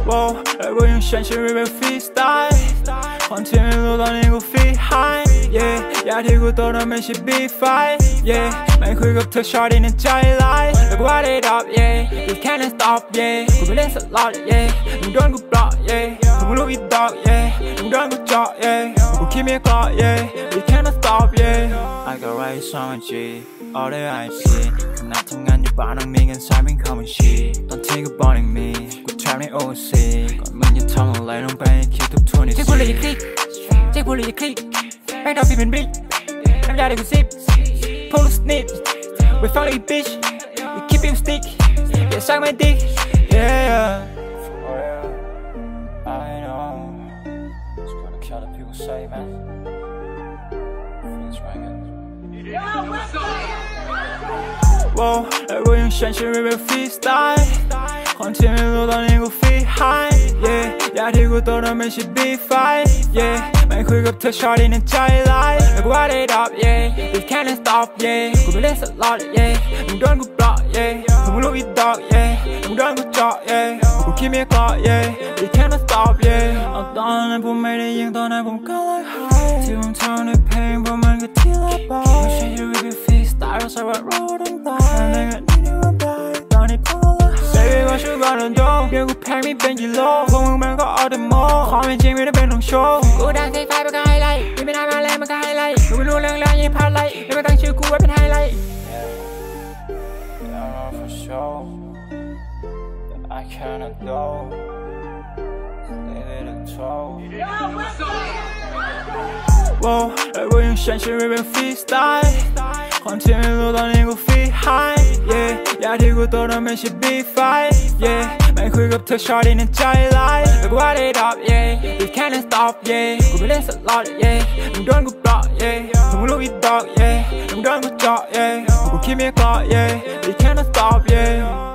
Wow, lại có những sáng trên river freestyle còn thiên lưu tao nên có phi high. Yeah, giá trị của tôi là mình sẽ be fight. Yeah, mày khui gặp thơ shorty nên trái lại. Like what it up, yeah, you can't stop, yeah. Cô bị lên sợ lọt, yeah, đừng đón cô block, yeah. Không có lúc ít dog, yeah, đừng đón cô chọ, yeah. Cô keep me caught, yeah, you can't stop, yeah. I got right song G, all that I see. 나 통한 유반한 민간 삶인 common shit. Don't think about me, good time in OC. 건 문제 탐을 lại don't bang, keep up 20. Take bullet, you click, take bullet, you click. Back up, even big. I'm down to sip, pull a snitch. We found a bitch, we keep him stick. Yeah, suck my dick, yeah. For real, I know. It's gonna kill the people say, man. Feels right, guys. Wow, lại có những sáng trên river freestyle còn thiên lưu tao nên có phi high. Yeah, giá trị của tôi là mình sẽ be fight. Yeah, mày khui gặp thơ shorty nên trái lại. Like what it up, yeah, you can't stop, yeah. Cô bị lên sợ lọt, yeah, đừng đón cô block, yeah. Không có lúc ít dog, yeah, đừng đón cô chọ, yeah. Cô keep me caught, yeah, you can't stop, yeah. 어떤 날 본 매일 이행던 날 본 color high. 지금 차원의 pain 보면 그 티라 봐. Shit you with your freestyle so I rolled and die. 내가 니네와 봐 넌이 폴라. 세계가 슈가는 종 결국 팽미 뺀질로 공음을 거어든 뭐 화면 재미는 뱅동쇼. 구단색 파이브가 하이라이트 이미 나만 레몬가 하이라이트 누구 놀랑랑이 팔라이트 내가 당시 구와 เป็น하이라이트. I know for sure that I cannot go. Wow, lại có những sáng trên river freestyle còn thiên lưu tao nên có phi high. Yeah, giá trị của tôi là mình sẽ be fight. Yeah, mày khui gặp thơ shorty nên trái lại. Like what it up, yeah, you can't stop, yeah. Cô bị lên sợ lọt, yeah, đừng đón cô block, yeah. Không có lúc ít dog, yeah, đừng đón cô chọ, yeah. Cô keep me caught, yeah, you can't stop, yeah.